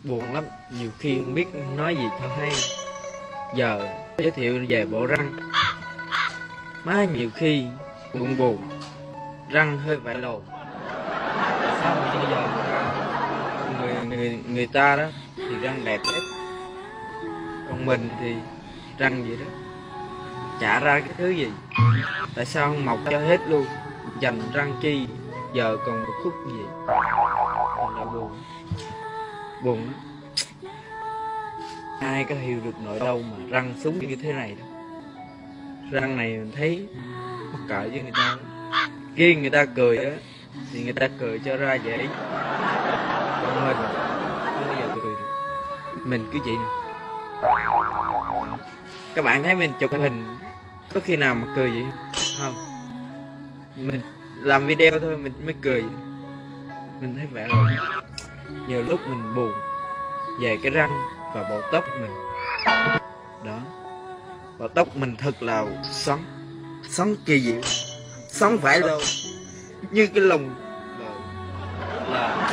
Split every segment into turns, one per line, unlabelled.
buồn lắm, nhiều khi không biết nói gì cho hay. Giờ giới thiệu về bộ răng. Má nhiều khi buồn buồn, răng hơi vãi lồn. Sao mà bây giờ người ta đó thì răng đẹp hết, còn mình thì răng vậy đó, chả ra cái thứ gì. Tại sao không mọc cho hết luôn, dành răng chi, giờ còn một khúc gì. Thật là buồn, buồn lắm. Ai có hiểu được nỗi đau mà răng súng như thế này đâu. Răng này mình thấy mắc cỡ với người ta lắm. Khi người ta cười á thì người ta cười cho ra dễ, còn mình không bao giờ cười được. Mình cứ vậy nè. Các bạn thấy mình chụp hình có khi nào mà cười vậy không? Mình làm video thôi mình mới cười. Mình thấy vẻ rồi. Nhiều lúc mình buồn về cái răng và bộ tóc mình đó. Bộ tóc mình thật là sống kỳ diệu, sống phải đâu như cái lồng là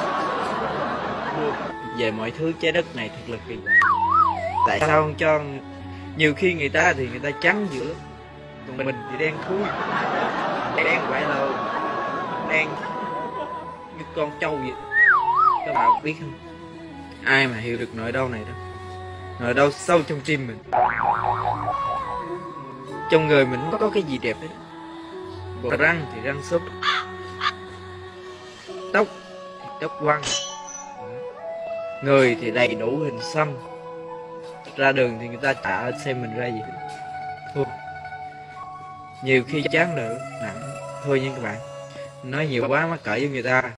về mọi thứ trái đất này thật là kỳ lạ. Tại sao không cho, nhiều khi người ta thì người ta trắng dữ lắm, còn mình thì đen thui, đen phải là đen như con trâu vậy. Các bạn biết không, ai mà hiểu được nỗi đau này đâu, nỗi đau sâu trong tim mình. Trong người mình không có cái gì đẹp hết. Bộ răng thì răng súc, tóc thì tóc quăn, người thì đầy đủ hình xăm. Ra đường thì người ta chả xem mình ra gì hết. Thôi, nhiều khi chán nữa nặng thôi nha các bạn, nói nhiều quá mắc cỡ với người ta.